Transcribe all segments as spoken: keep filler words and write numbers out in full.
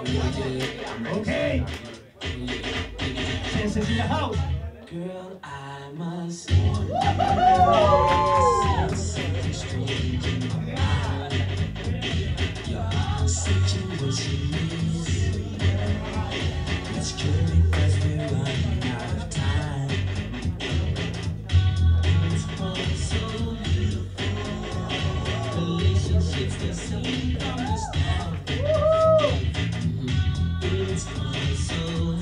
Okay. This is in the house. Girl, I must something strange in my mind. You're searching what you need. It's true because we're running out of time. It's all so beautiful. Relationships that seem from the start. It's all so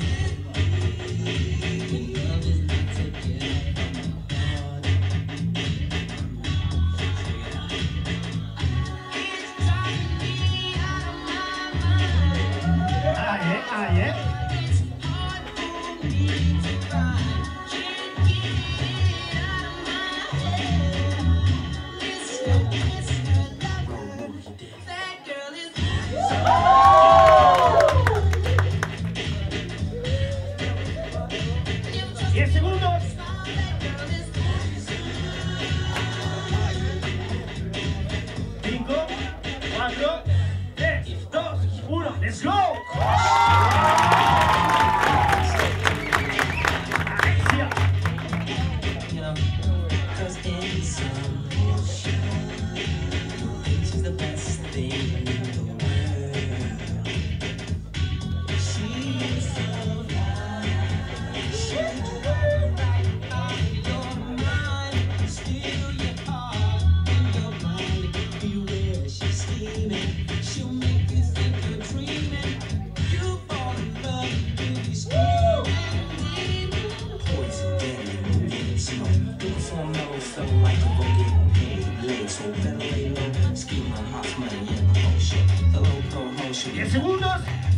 diez segundos. cinco, cuatro, tres, dos, uno. ¡Let's go! diez segundos.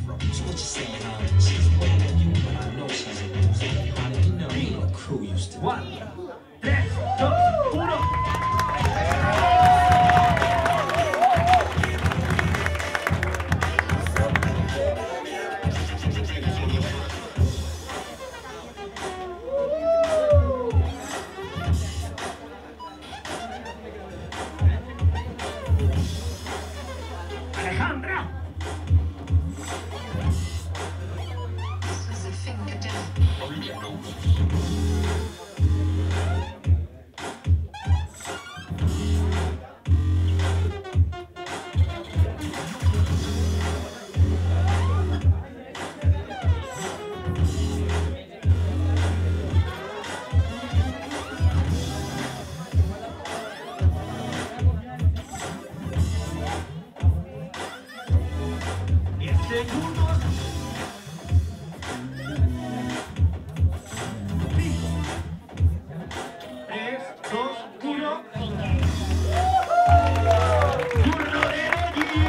uno, tres, dos, uno. Alejandra. Segundos. cinco, tres, dos, uno. Turno de Reggie.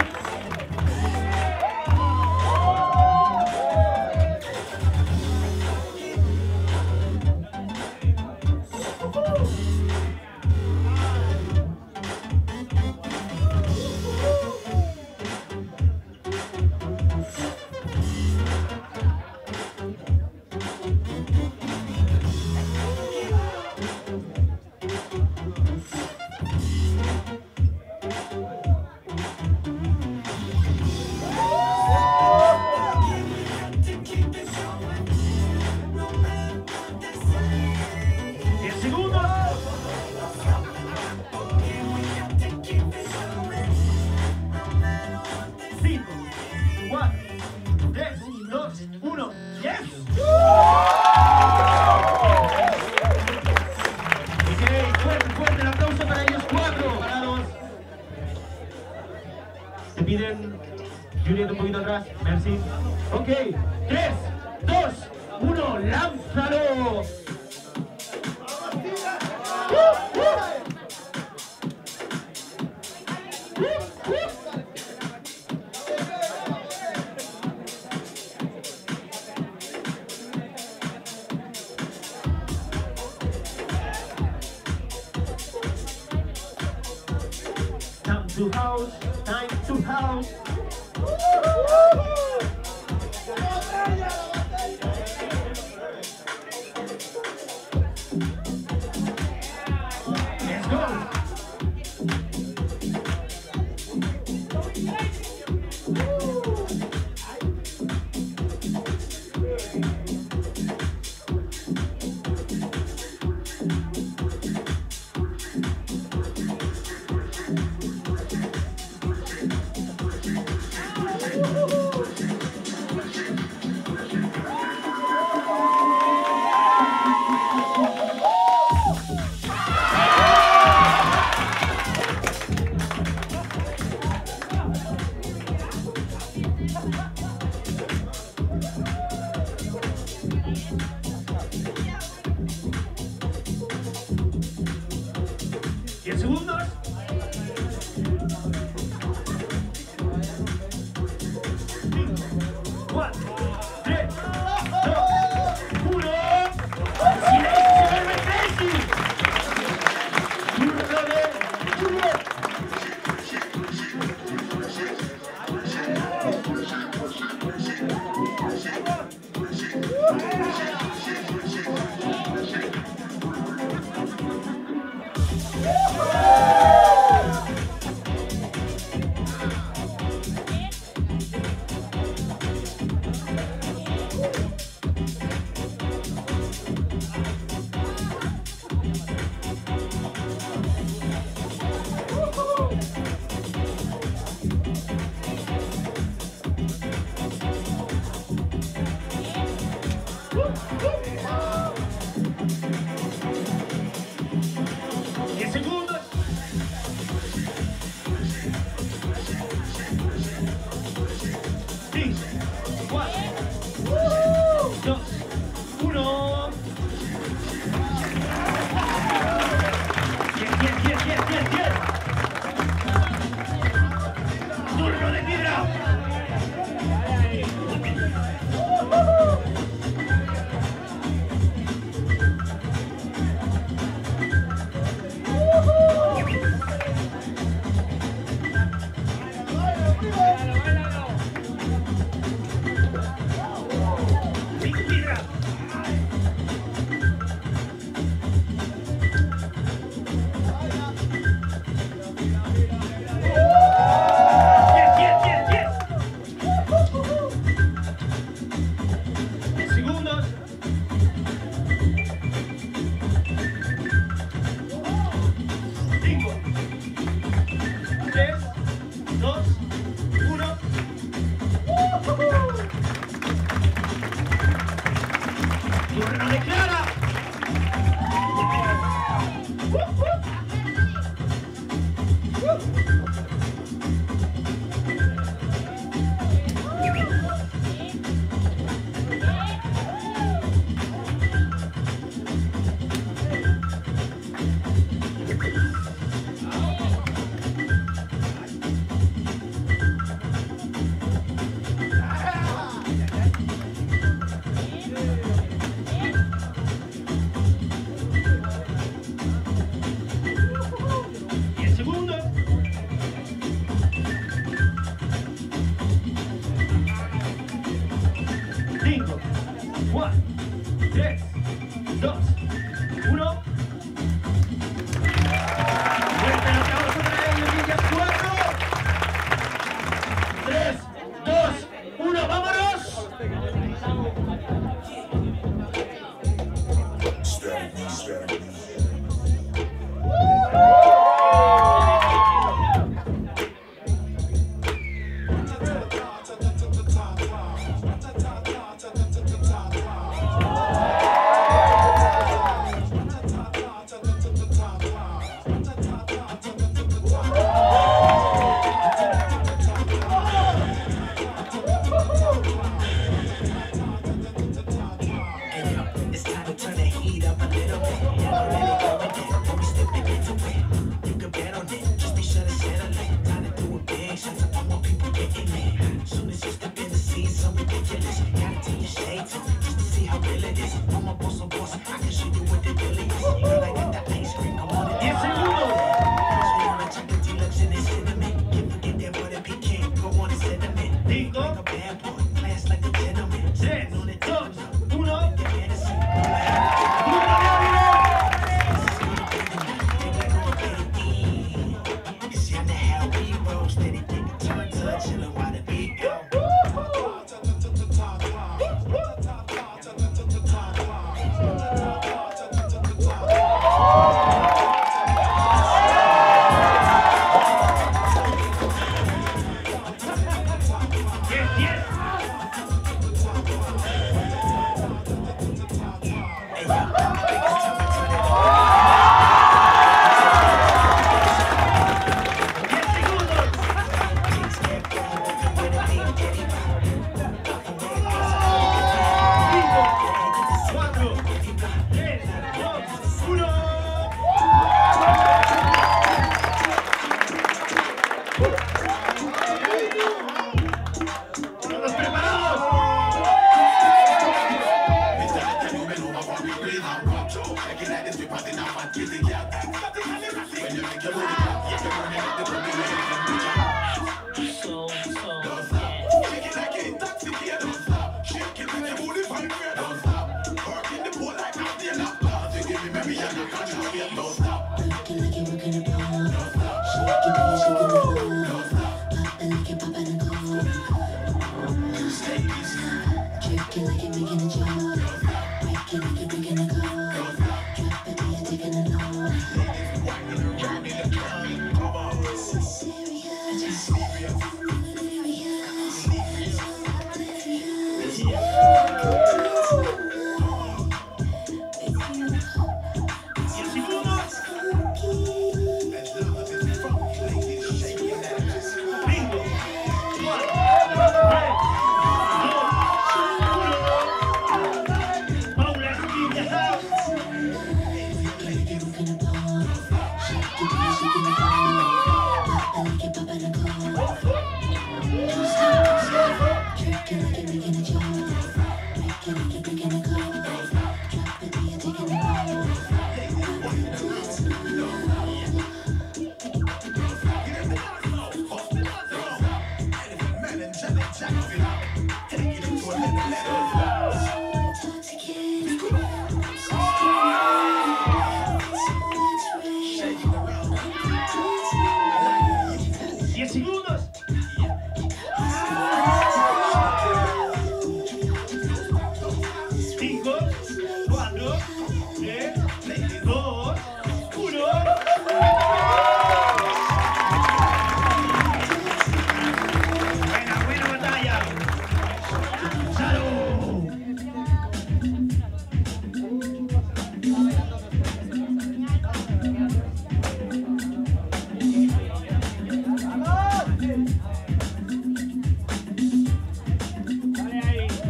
Piden Juliet un poquito atrás, merci. Ok, tres, dos, uno, lánzalo. Time to house, time to house. Let's go. piedra!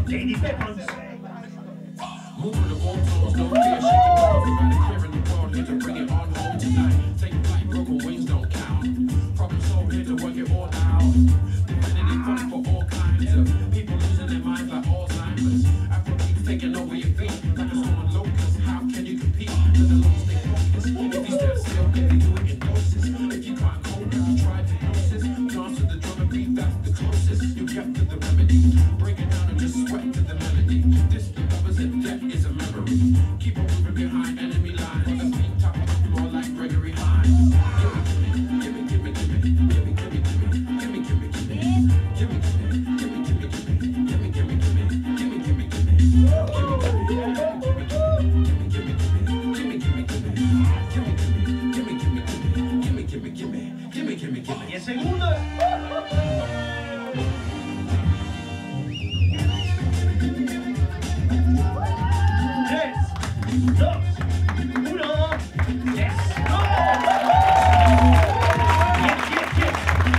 Lady Peppers. Moving the ball toes, no fear, shaking balls, about to clear in the world, here to bring it on home tonight. Take flight, broken wings don't count. Problem solved, here to work it all out. Infinity fun for all kinds of people losing their minds like Alzheimer's. Afrobeats taking over your feet like a storm locust. How can you compete? Let alone stay focused. If you stand still, if you do it in doses. If you can't cope, you try hypnosis. Dance to the drum and beat, that's the closest. You kept to the remedy. Break it down and just sweat to the melody. This lovers and death is a memory. Keep on moving behind enemy lines. On the beat top, more like Gregory Hines. Give me, give me, give me, give me, give me, give me, give me, give me, give me, give me, give me, give me, give me, give me, give me, give me, give me, give me, give me, give me. diez segundos. tres, dos, uno. Yes. ¡No! Yes, yes, yes.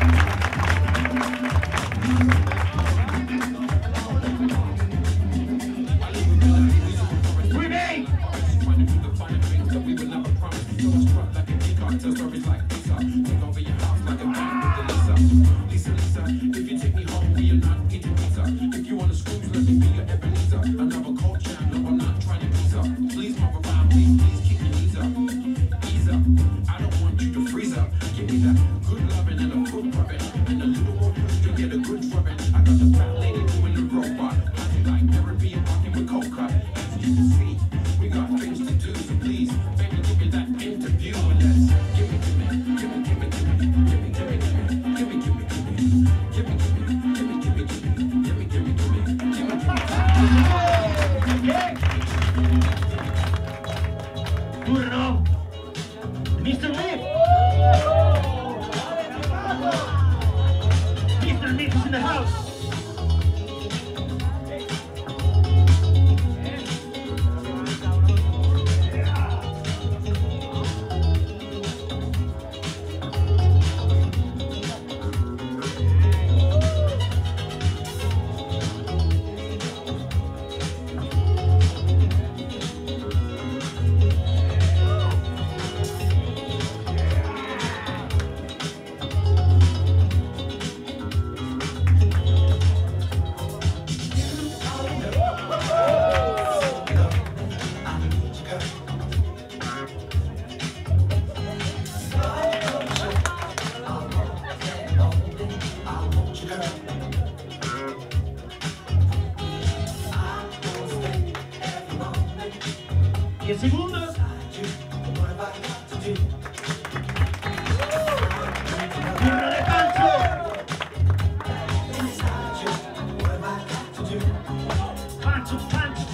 Remain. Running through the finer things that we will never promise. So I struck like a decoy, tell stories like Lisa. Take over your house like a bank with the Lisa. Lisa, Lisa, if you take me home, we are not eating pizza. If you want to screws, let me be your Ebenezer. Another culture, no, I'm not trying to please her. Please move around, please, please keep your knees up. Ease up, I don't want you to freeze up. Give me that good loving and a foot rubbing. And a little more push to get a good rubbing. I got the fat lady doing the robot. Hunting like therapy and walking with coca. As you can see, we got things to do, so please, baby, give me that interview and let's give me, give me, give me, give me, give me, give me, give me, give me, give me, give me, give me, give me, give me, give me, give me, give me, give me, give me, give me, Yeah. Turno. mister Leaf. mister Leaf is in the house. diez segundos. Turno de Pancho. Pancho, Pancho.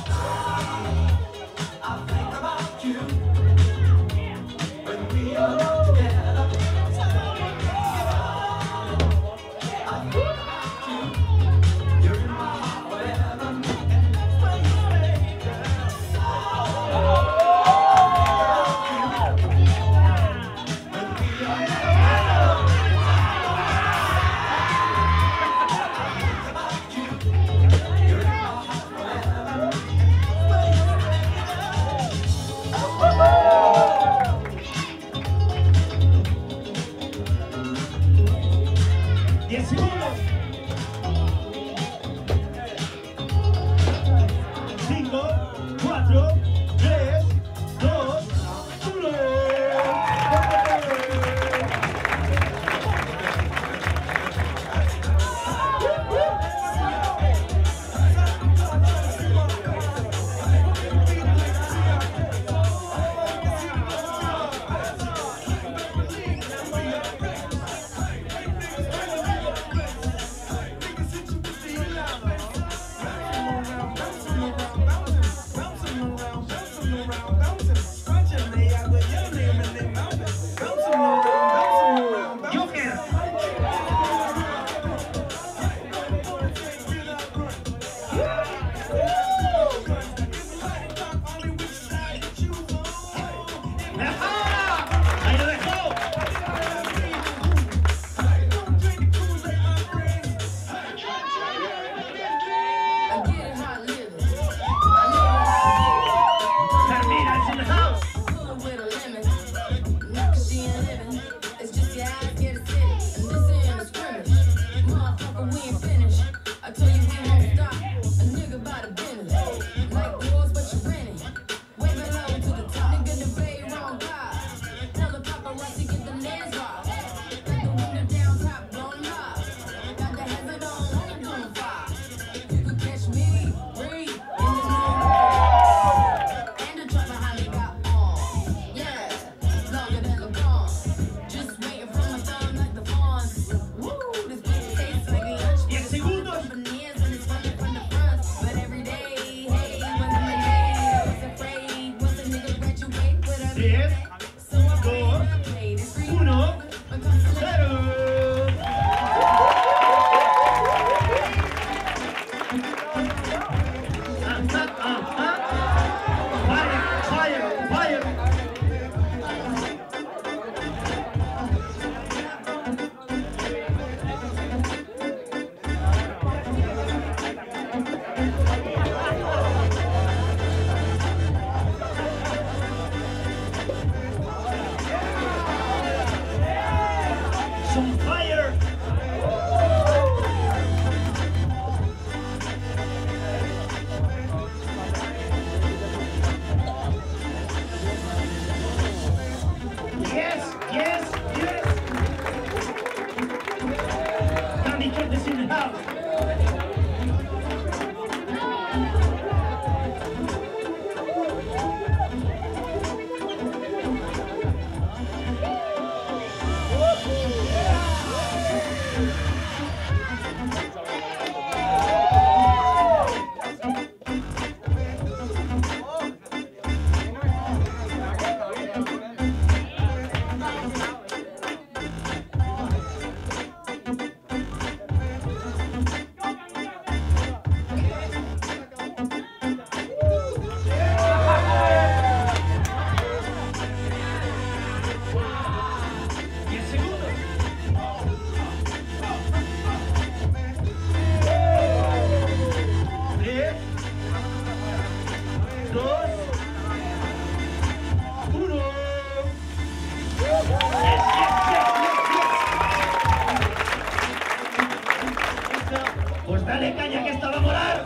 gusta, pues dale caña que esta va a molar.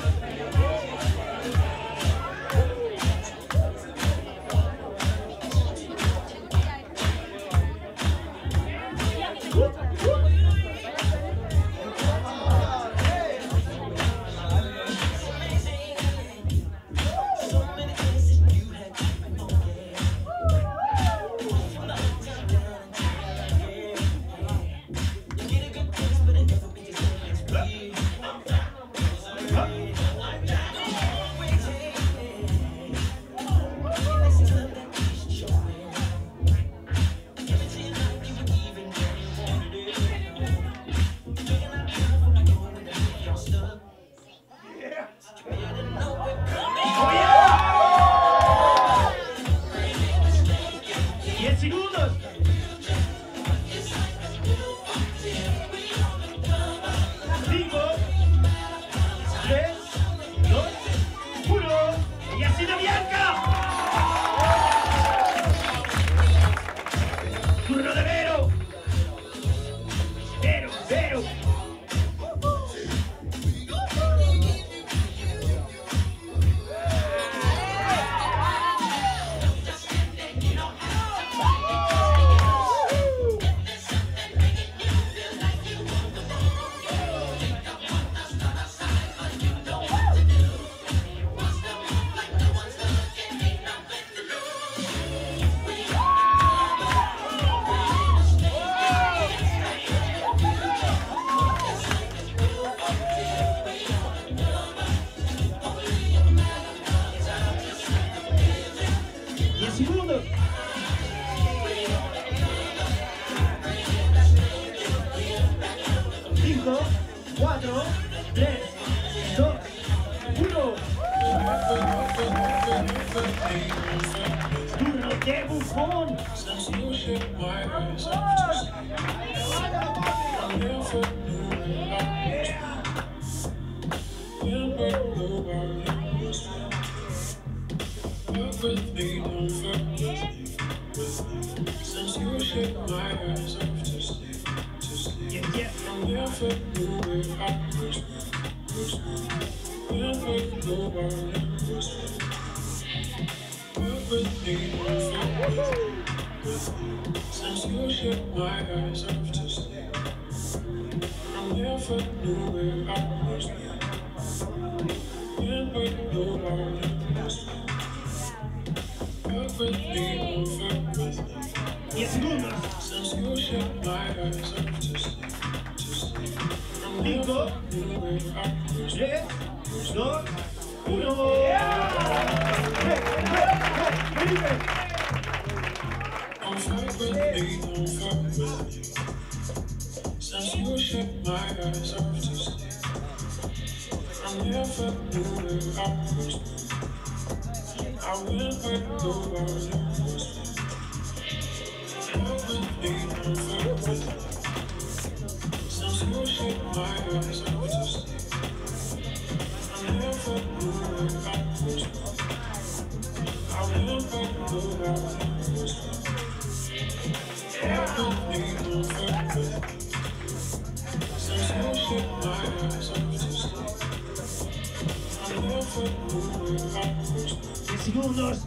Segundos.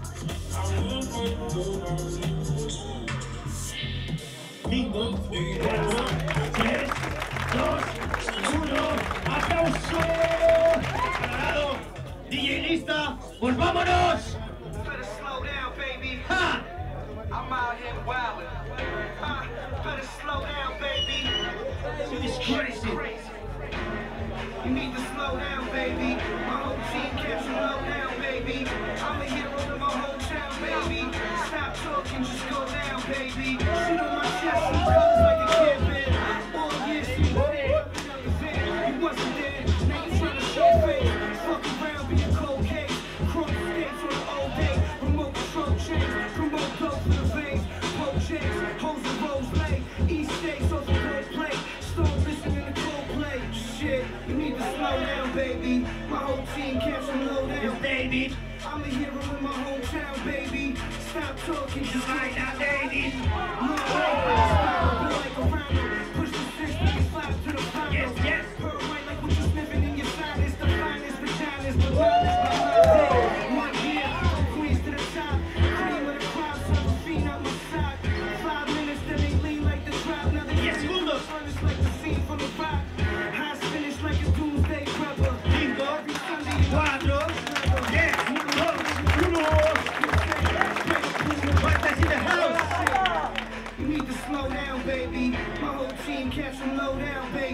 cinco, cuatro, tres, dos, uno. ¡Aplauso! ¿Preparado? D J lista. ¡Pues vámonos! Better slow down, baby. ¡Ja! I'm out here wildin'. Uh, better slow down, baby. This is crazy. You need to slow down, baby. My whole team can't slow down, baby. I'm a hero to my whole town, baby. Stop talking, just go down, baby. Shit on my chest, some colors like a kid, man. All years, you were there. You wasn't there. Now you trying to show face. Fuck around, be a cold case. Chrome skates on the old day. Remote control chains. Promote dope for the veins. Poke chains. Hoes and rose lay. East states off the gold plate. Start listening to Coldplay. Shit, you need to slow down, baby. My whole team can't slow down. It's David. I'm a hero in my hometown, baby. Stop talking, just Right now, David. no way. Stop, be like around them. Push the six, make it slap to the pound. Yes, yes. Her right like what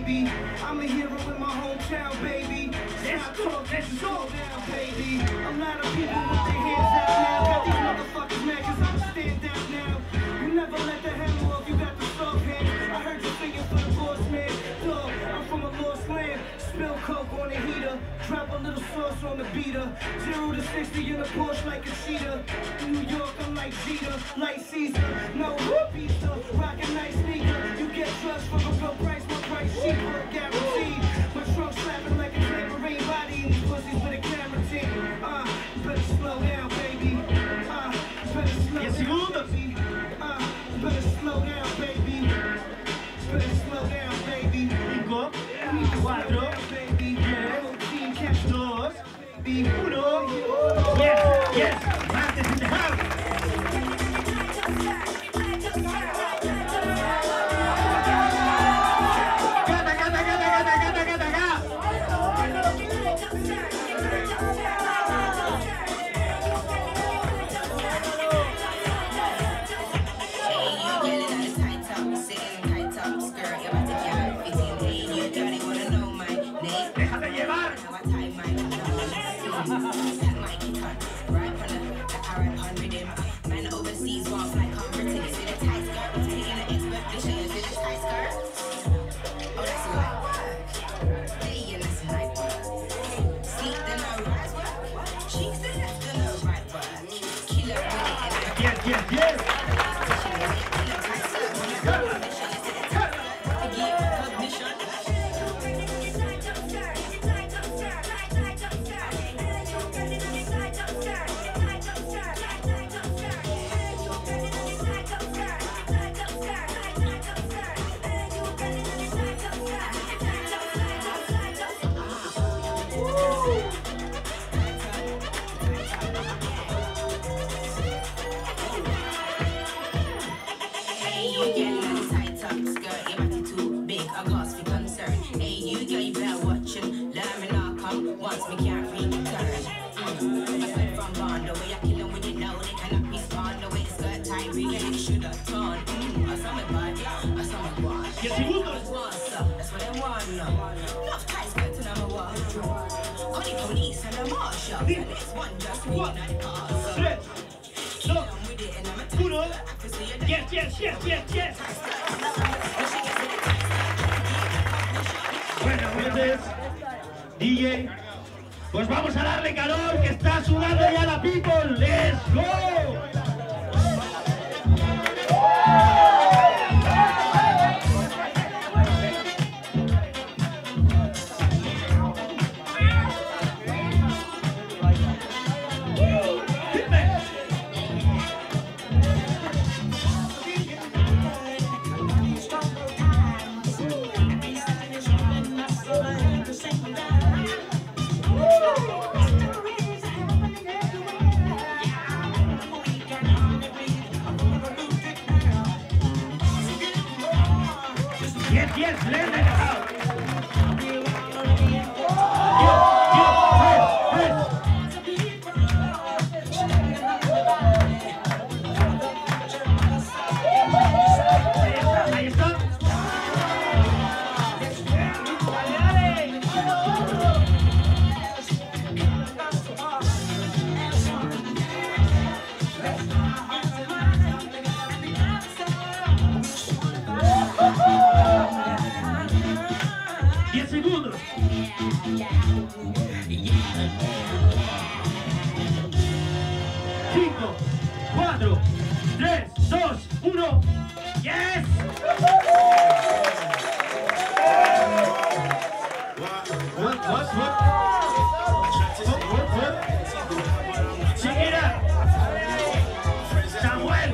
baby. I'm a hero in my hometown, baby. Stop talking, just slow down, baby. A lot of people with their hands out now. Got these motherfuckers mad cause I'm stand out now. You never let the hammer off, you got the soft hand. I heard you singing for the boss man. Dog, I'm from a lost land. Spill coke on the heater. Drop a little sauce on the beater. Zero to sixty in a Porsche like a cheetah. In New York, I'm like Jeter, like Caesar. No pizza, rock a nice sneaker. You get drugs for a real price, my price cheaper, guaranteed. My trunk slapping like a tambourine, body in these pussies with a camera team. Uh, better slow down, baby. Uh, better slow down, baby. Uh, better slow down, baby. Better slow down, baby. Cinco, cuatro, tres, dos, uno. Yes, yes, Martes in the house. Gata, gata, gata, gata, gata, gata, gata. Déjate llevar. Man overseas won't fly converted. Is it a tight skirt? Taking an expedition. Is it a tight skirt? Oh, that's light work. Day and that's night work. Sleep then I rise work. Cheeks the left and the right work. Killer with it and I Yes, yes, yes. once me can't return. Mm. I went from Bond, the way I kill them when you know they cannot respond. The way the skirt tie really they should have torn. Mm. I saw me bad, I saw me one. That's what I want now. Enough tight skirts in my wardrobe. Call the police and the marshal. And this one just me and the cause. Kill them with it and I'm a Uno. Yes, yes, yes, yes, yes. Bueno, entonces, D J, pues vamos a darle calor, que está sudando ya la people. ¡Let's go! Yes, yes, let it out. Ahí está. diez segundos. cinco, cuatro, tres, dos, uno. Yes. What, what, what? What, what, what? Check it out. Samuel.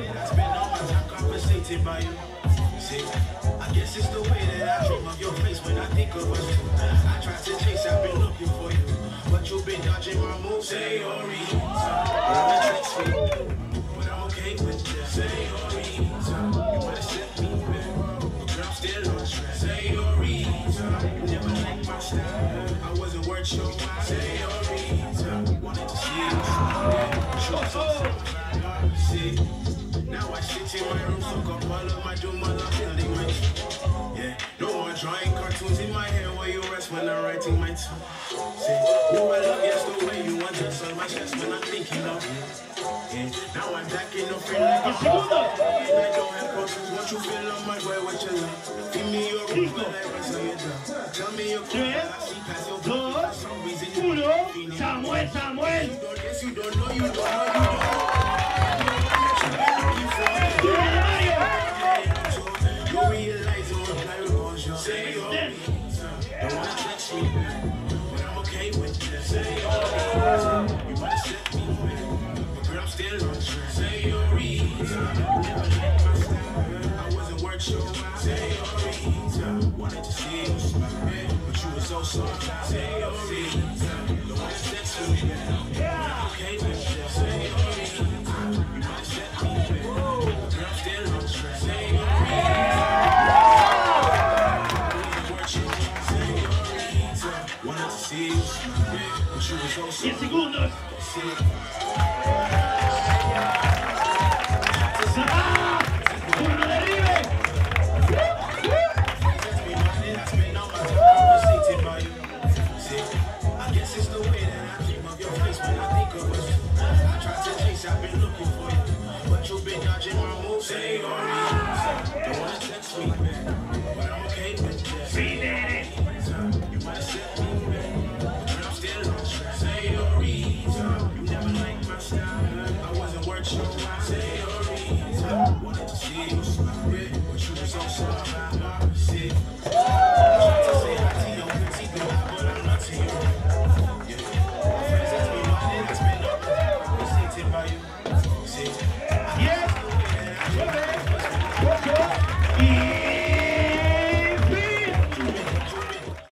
I guess it's the way that I dream of your face when I think of us. I tried to chase, I've been looking for you, but you've been dodging my moves. Say your reason, but I'm okay with that. Say your reason, you might have set me back, but I'm still on track. Say your reason, never liked my style, I wasn't worth your while. Say your reason, wanted to see you try, show something. See, now I sit in my room, soak up all of my doom, all I'm feeling right. Yeah, no more drawing cartoons in when I'm writing my tongue. Say, oh, I love yes the way you want just on my chest when I'm thinking of you. Yeah, now I'm back in the frame like a Segundo. and I don't have questions. What you feel on my way, what you like? Give me your room when I run so you down. Tell me your cool, I see past your Dos, for some reason you uno. feeling. Samuel, Samuel. You don't guess, you don't know, you don't know, you don't know. You realize all I was your say your needs. Don't wanna touch me, but I'm okay with that. Say your needs. You might set me back, but girl, I'm still on track. Say your reasons. You never liked my style. I wasn't worth your while. Say your reasons. Wanted to see you smile, but you were so soft. Say your reasons. Don't wanna sex with me, but I'm okay with that. Say your reasons. You might set me back, but girl, I'm still on track. Say your reasons. Wanted to see you smile, but you were so soft. diez segundos. ¡Uno de River! I guess it's the way that I dream of your face when I think of us. I tried to chase, I've been looking for you, but you've been dodging my moves. Say your reasons. Don't wanna text me back, but I'm okay with that. You might have set me back, but I'm still on track. Say your reasons. You never liked my style. I wasn't worth your while. Say your reasons. Wanted to see you smile, but you were so soft. I see. I tried to say hi to your petite, but I'm not to you.